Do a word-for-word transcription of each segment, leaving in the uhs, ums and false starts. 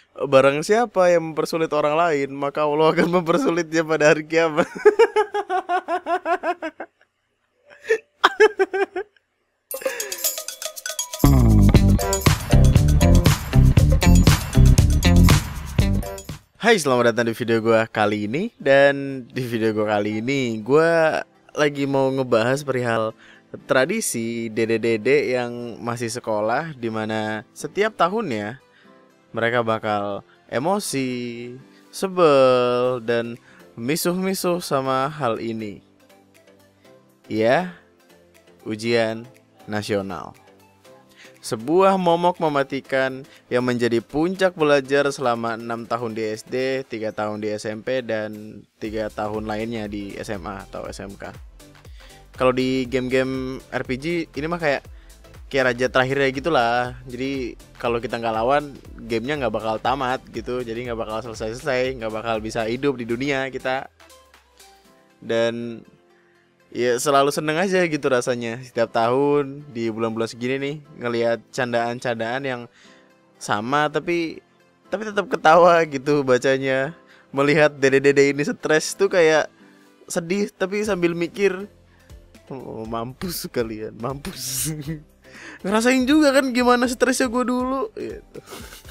Barang siapa yang mempersulit orang lain, maka Allah akan mempersulitnya pada hari kiamat. Hai, selamat datang di video gue kali ini. Dan di video gue kali ini gue lagi mau ngebahas perihal tradisi dede-dede yang masih sekolah, dimana setiap tahunnya mereka bakal emosi, sebel, dan misuh-misuh sama hal ini. Ya, ujian nasional. Sebuah momok mematikan yang menjadi puncak belajar selama enam tahun di S D, tiga tahun di S M P, dan tiga tahun lainnya di S M A atau S M K. Kalau di game-game R P G ini mah kayak kayak raja terakhirnya gitulah. Jadi kalau kita nggak lawan, gamenya nggak bakal tamat gitu. Jadi nggak bakal selesai-selesai, nggak bakal bisa hidup di dunia kita. Dan ya selalu seneng aja gitu rasanya setiap tahun di bulan-bulan segini nih ngelihat candaan-candaan yang sama tapi tapi tetap ketawa gitu bacanya. Melihat dede-dede ini stres tuh kayak sedih tapi sambil mikir, oh, mampus kalian, mampus. Ngerasain juga kan gimana stresnya gue dulu gitu.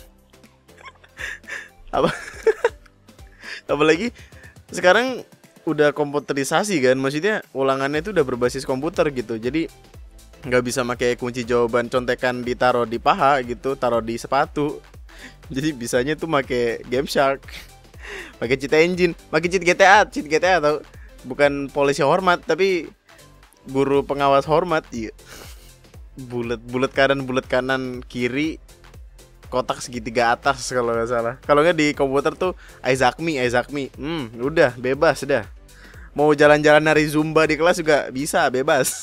Apa apalagi sekarang udah komputerisasi kan, maksudnya ulangannya itu udah berbasis komputer gitu. Jadi nggak bisa pakai kunci jawaban contekan ditaruh di paha gitu, taruh di sepatu. Jadi bisanya tuh pakai Game Shark, pakai cheat engine, pakai cheat G T A, cheat G T A atau bukan polisi hormat tapi guru pengawas hormat. Iya, bulat bulat kanan bulat kanan kiri, kotak segitiga atas kalau nggak salah. Kalau nggak di komputer tuh Isaac Me, Isaac Me. Hmm, udah bebas dah. Mau jalan-jalan nari zumba di kelas juga bisa, bebas.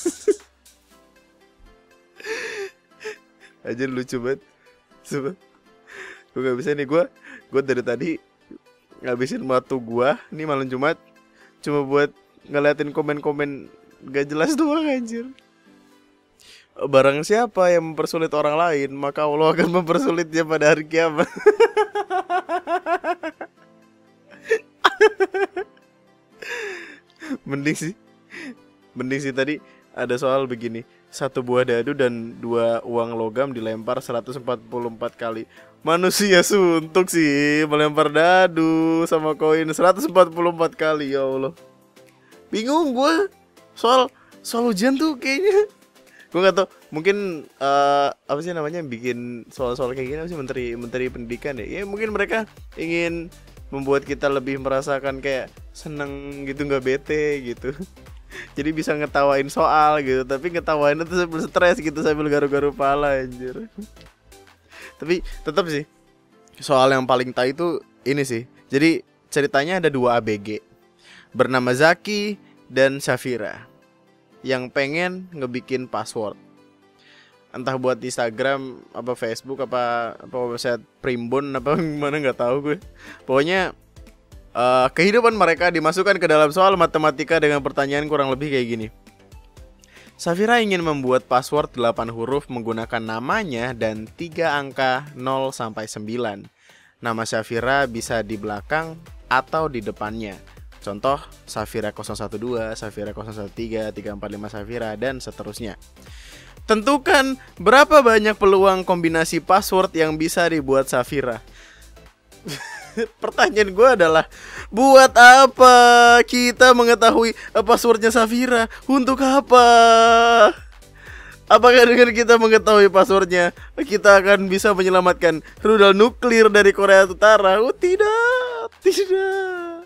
Aja lucu banget. Coba. Gue gak bisa nih, gue Gue dari tadi ngabisin waktu gue nih malam Jumat cuma buat ngeliatin komen-komen gak jelas doang anjir. Barang siapa yang mempersulit orang lain, maka Allah akan mempersulitnya pada hari kiamat. Mending sih Mending sih tadi ada soal begini. Satu buah dadu dan dua uang logam dilempar seratus empat puluh empat kali. Manusia suntuk sih melempar dadu sama koin seratus empat puluh empat kali, ya Allah. Bingung gue soal soal ujian tuh kayaknya. Gue gak tau, mungkin uh, apa sih namanya bikin soal-soal kayak gini apa sih, menteri menteri pendidikan ya. Ya mungkin mereka ingin membuat kita lebih merasakan kayak seneng gitu, nggak bete gitu. Jadi bisa ngetawain soal gitu, tapi ngetawain itu sambil stres gitu, sambil garu-garu pala anjir. Tapi tetap sih soal yang paling tai itu ini sih. Jadi ceritanya ada dua A B G bernama Zaki dan Syafira yang pengen ngebikin password, entah buat Instagram apa Facebook apa apa website Primbon apa gimana nggak tahu gue. Pokoknya uh, kehidupan mereka dimasukkan ke dalam soal matematika dengan pertanyaan kurang lebih kayak gini. Syafira ingin membuat password delapan huruf menggunakan namanya dan tiga angka nol sampai sembilan. Nama Syafira bisa di belakang atau di depannya. Contoh Syafira nol satu dua, Syafira nol satu tiga, tiga empat lima Syafira dan seterusnya. Tentukan berapa banyak peluang kombinasi password yang bisa dibuat Syafira. Pertanyaan gue adalah, buat apa kita mengetahui passwordnya Syafira? Untuk apa? Apakah dengan kita mengetahui passwordnya kita akan bisa menyelamatkan rudal nuklir dari Korea Utara? Oh tidak, tidak.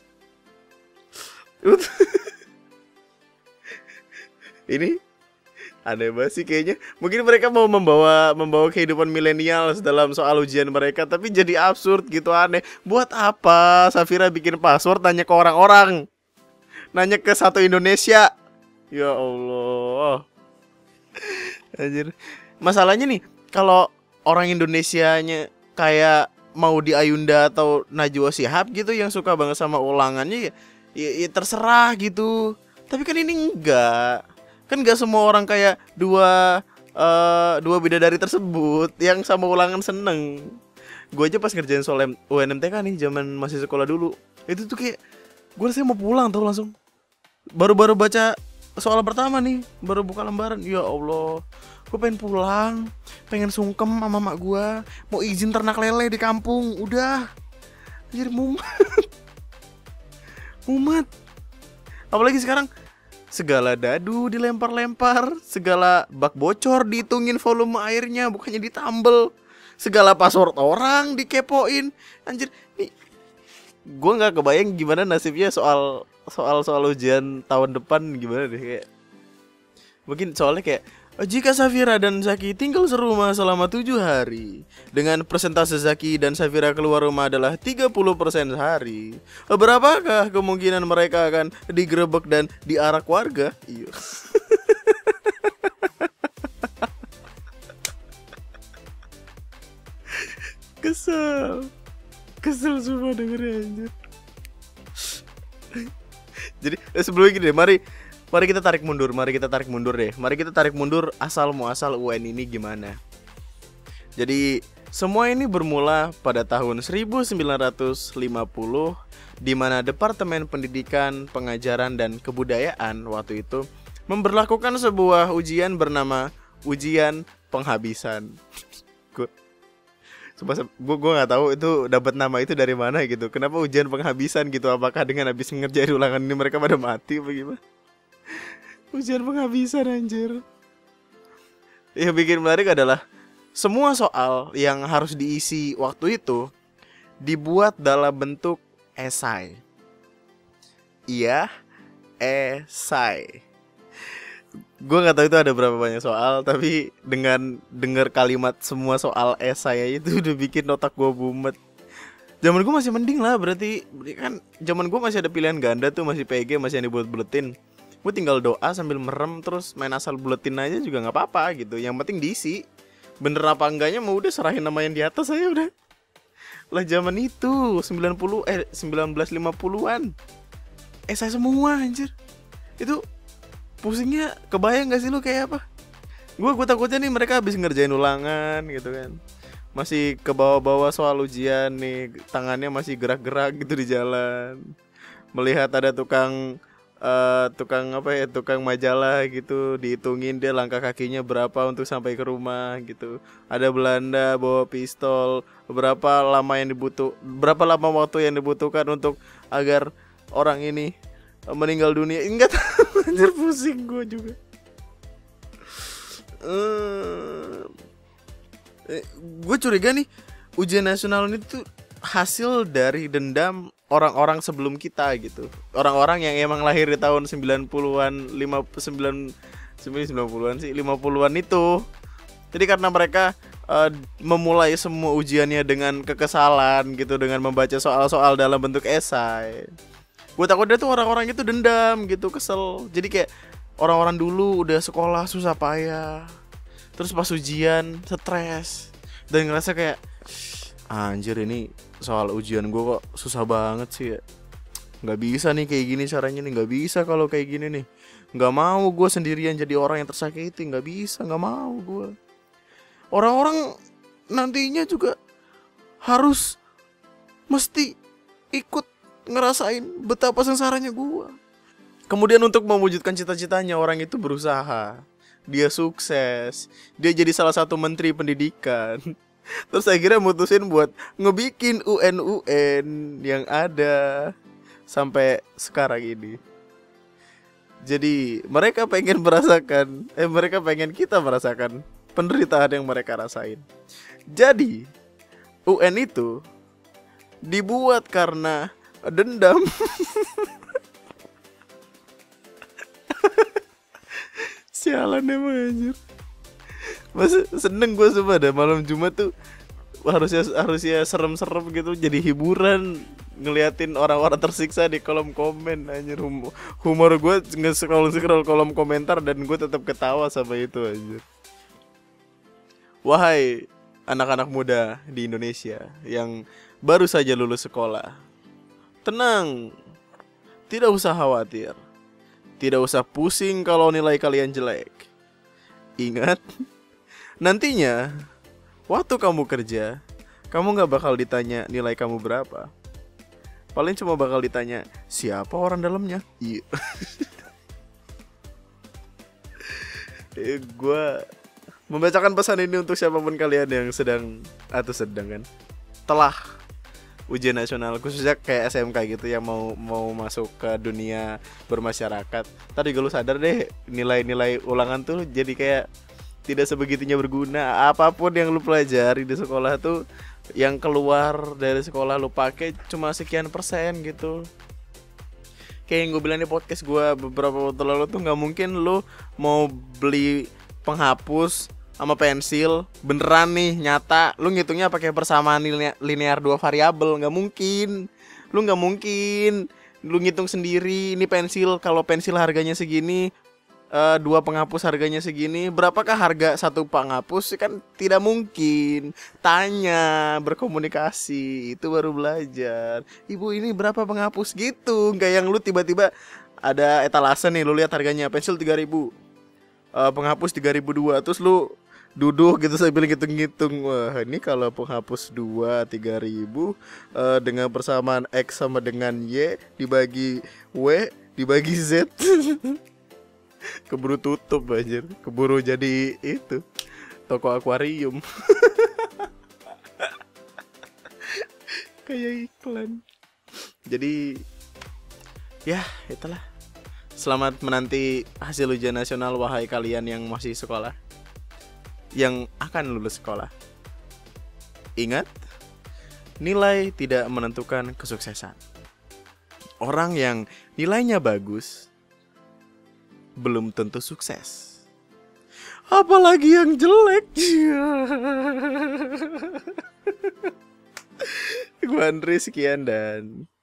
Ini aneh banget sih kayaknya. Mungkin mereka mau membawa membawa kehidupan milenial dalam soal ujian mereka, tapi jadi absurd gitu, aneh. Buat apa Syafira bikin password nanya ke orang-orang? Nanya ke satu Indonesia. Ya Allah. Anjir. Masalahnya nih, kalau orang Indonesianya kayak mau di Ayunda atau Najwa Shihab gitu yang suka banget sama ulangannya ya, ya, ya terserah gitu. Tapi kan ini enggak. Kan enggak semua orang kayak dua uh, dua bidadari tersebut yang sama ulangan seneng. Gue aja pas ngerjain soal U N M T K nih, zaman masih sekolah dulu, itu tuh kayak gue rasanya mau pulang tau langsung. Baru-baru baca soal pertama nih, baru buka lembaran, ya Allah, gue pengen pulang, pengen sungkem sama mak gue, mau izin ternak lele di kampung, udah, jadi mumet, mumet. Apalagi sekarang segala dadu dilempar-lempar, segala bak bocor dihitungin volume airnya, bukannya ditambel, segala password orang dikepoin, anjir. Nih, gue nggak kebayang gimana nasibnya soal soal soal ujian tahun depan gimana deh, kayak mungkin soalnya kayak jika Safira dan Zaki tinggal serumah selama tujuh hari dengan persentase Zaki dan Safira keluar rumah adalah tiga puluh persen sehari, berapakah kemungkinan mereka akan digerebek dan diarak warga? Iya. Kesel, kesel semua dengernya anjir. Jadi sebelum gini deh, mari mari kita tarik mundur, mari kita tarik mundur deh. Mari kita tarik mundur asal muasal U N ini gimana. Jadi semua ini bermula pada tahun seribu sembilan ratus lima puluh, di mana Departemen Pendidikan, Pengajaran dan Kebudayaan waktu itu memberlakukan sebuah ujian bernama ujian penghabisan. Gue gue gue nggak tahu itu dapat nama itu dari mana gitu. Kenapa ujian penghabisan gitu? Apakah dengan habis mengerjain ulangan ini mereka pada mati apa gimana? Ujian penghabisan anjir. Yang bikin menarik adalah semua soal yang harus diisi waktu itu dibuat dalam bentuk esai. Iya, esai. Gue gak tahu itu ada berapa banyak soal, tapi dengan dengar kalimat semua soal esai itu udah bikin otak gue bumet. Zaman gue masih mending lah, berarti kan zaman gue masih ada pilihan ganda tuh, masih P G, masih yang dibulet-buletin. Gue tinggal doa sambil merem terus main asal buletin aja juga gak apa-apa gitu. Yang penting diisi. Bener apa enggaknya mau udah serahin nama yang di atas aja udah. Lah zaman itu sembilan puluh eh sembilan belas lima puluhan. Esai semua anjir. Itu pusingnya kebayang gak sih lu kayak apa? Gue gue takutnya nih mereka habis ngerjain ulangan gitu kan, masih ke bawah-bawah soal ujian nih, tangannya masih gerak-gerak gitu di jalan, melihat ada tukang uh, tukang apa ya tukang majalah gitu, dihitungin dia langkah kakinya berapa untuk sampai ke rumah gitu. Ada Belanda bawa pistol, berapa lama yang dibutuh berapa lama waktu yang dibutuhkan untuk agar orang ini meninggal dunia. Enggak tahu, anjir pusing gue juga. Uh, eh, gue curiga nih ujian nasional ini tuh hasil dari dendam orang-orang sebelum kita gitu. Orang-orang yang emang lahir di tahun sembilan puluhan, lima puluh sembilan, sembilan puluhan sih, lima puluhan itu. Jadi karena mereka uh, memulai semua ujiannya dengan kekesalan gitu, dengan membaca soal-soal dalam bentuk esai. Gue takut dia tuh orang-orang itu dendam gitu, kesel. Jadi kayak orang-orang dulu udah sekolah susah payah, terus pas ujian stres dan ngerasa kayak anjir ini soal ujian gue kok susah banget sih ya. Gak bisa nih kayak gini caranya nih, gak bisa kalau kayak gini nih. Gak mau gue sendirian jadi orang yang tersakiti, gak bisa, gak mau gue. Orang-orang nantinya juga harus mesti ikut ngerasain betapa sengsaranya gua. Kemudian untuk mewujudkan cita-citanya orang itu berusaha. Dia sukses. Dia jadi salah satu menteri pendidikan. Terus akhirnya mutusin buat ngebikin U N U N yang ada sampai sekarang ini. Jadi mereka pengen merasakan Eh mereka pengen kita merasakan penderitaan yang mereka rasain. Jadi U N itu dibuat karena dendam. Sialan emang anjir. Masa seneng gue sumpah dah malam Jumat tuh harusnya harusnya serem-serem gitu, jadi hiburan ngeliatin orang-orang tersiksa di kolom komen anjir. Hum- humor gue nge-scroll-scroll kolom komentar dan gue tetap ketawa sama itu anjir. Wahai anak-anak muda di Indonesia yang baru saja lulus sekolah, tenang, tidak usah khawatir, tidak usah pusing kalau nilai kalian jelek. Ingat, nantinya waktu kamu kerja, Kamu nggak bakal ditanya nilai kamu berapa. Paling cuma bakal ditanya siapa orang dalamnya. Iya. eh, gue membacakan pesan ini untuk siapapun kalian yang sedang atau sedang kan telah ujian nasional, khususnya kayak S M K gitu yang mau mau masuk ke dunia bermasyarakat. Tadi gue lu sadar deh, nilai-nilai ulangan tuh jadi kayak tidak sebegitunya berguna. Apapun yang lu pelajari di sekolah tuh, yang keluar dari sekolah lu pakai cuma sekian persen gitu. Kayak yang gue bilang di podcast gue beberapa waktu lalu tuh, nggak mungkin lu mau beli penghapus sama pensil beneran nih nyata lu ngitungnya pakai persamaan linear, linear dua variabel. Nggak mungkin. Lu nggak mungkin lu ngitung sendiri, ini pensil kalau pensil harganya segini, uh, dua penghapus harganya segini, berapakah harga satu penghapus? Kan tidak mungkin. Tanya, berkomunikasi, itu baru belajar. Ibu ini berapa penghapus gitu. Nggak yang lu tiba-tiba ada etalase nih, lu lihat harganya pensil tiga ribu, uh, penghapus tiga ribu dua, terus lu duduk gitu sambil ngitung-ngitung. Wah, ini kalau penghapus dua tiga ribu, uh, dengan persamaan X sama dengan Y dibagi W dibagi Z. Keburu tutup anjir. Keburu jadi itu toko akuarium. Kayak iklan. Jadi ya itulah. Selamat menanti hasil ujian nasional wahai kalian yang masih sekolah, yang akan lulus sekolah. Ingat, nilai tidak menentukan kesuksesan. Orang yang nilainya bagus belum tentu sukses. Apalagi yang jelek. Gua Andri, sekian dan